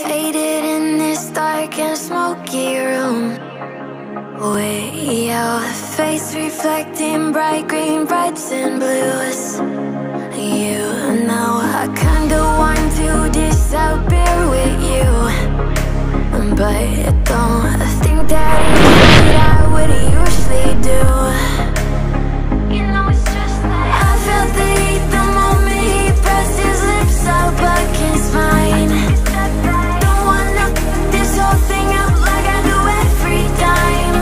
faded in this dark and smoky room. A.I.O, face reflecting bright green, brights and blues. You know I kinda want to disappear with you, but don't think that it's what I would usually do. You know it's just like I felt the heat the moment he pressed his lips up against mine. Don't wanna this whole thing up like I do every time.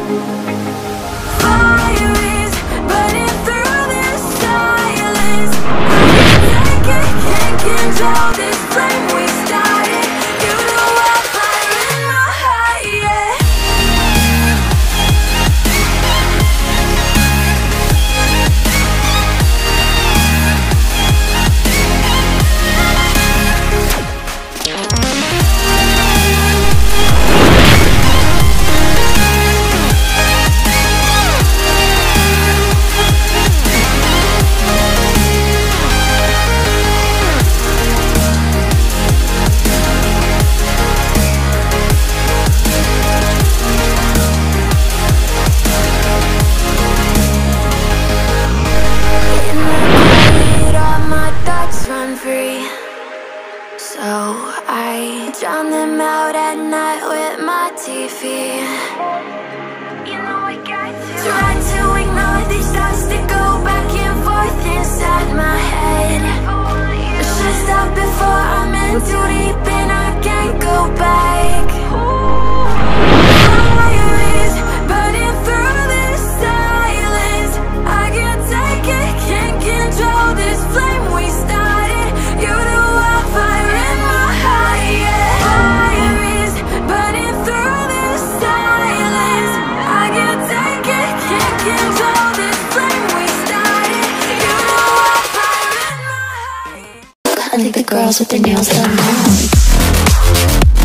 Fire is burning through this silence. I can't control this flame we started. You know I'm fire in my heart, yeah. So I drown them out at night with my TV. You know I got to try to ignore these thoughts that go back and forth inside my head. I should stop before I'm in too deep and I can't go back. Fire is burning through this silence. I can't take it, can't control this flame we started. You know I'm fire in my heart, yeah. Fire is burning through this silence. I can't take it, can't control this flame we started. You know I'm fire in my heart. I think the girls with their nails done now.